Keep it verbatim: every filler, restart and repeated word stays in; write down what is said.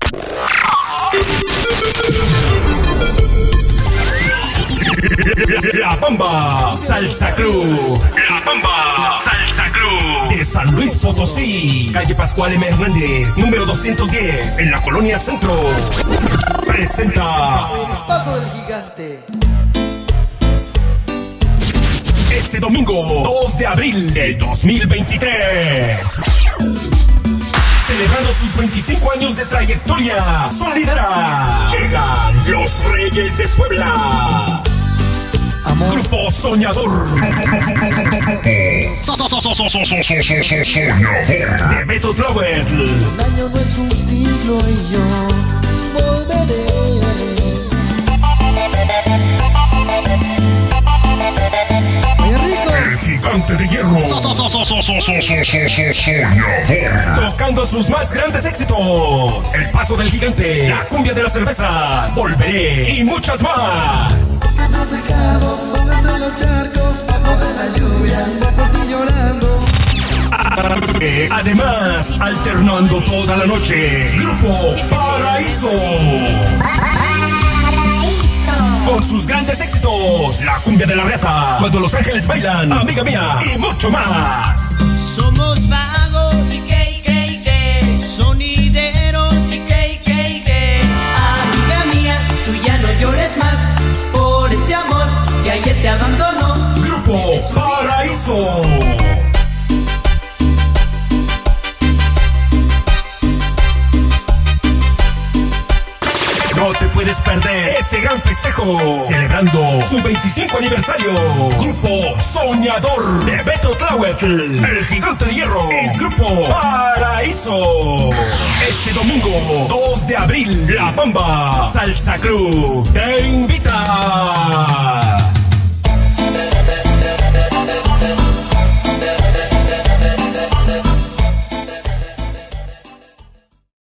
La Bamba Salsa Crew. La Bamba Salsa Crew. De San Luis Potosí, calle Pascual M. Hernández, número doscientos diez, en la Colonia Centro. Presenta El paso del gigante. Este domingo, dos de abril del dos mil veintitrés. Celebrando sus veinticinco años de trayectoria sonidera, llegan los Reyes de Puebla. Amor. Grupo Soñador. De Beto Tlower. Un año no es un siglo y yo volveré. El Gigante de Hierro. Tocando sus más grandes éxitos. El Paso del Gigante, La Cumbia de las Cervezas, Volveré y muchas más. Has dejado solas de los charcos, bajo de la lluvia, ando por ti llorando. Además, alternando toda la noche, Grupo Paraíso. Con sus grandes éxitos, La Cumbia de la Reata, Cuando los Ángeles Bailan, Amiga Mía y mucho más. Somos vagos y que, y que, y que, sonideros y que, y que, y que. Amiga mía, tú ya no llores más por ese amor que ayer te abandonó. Grupo Paraíso. No te puedes perder este gran festejo, celebrando su veinticinco aniversario. Grupo Soñador de Beto Tlower, El Gigante de Hierro, el Grupo Paraíso. Este domingo, dos de abril, La Bamba Salsa Crew te invita.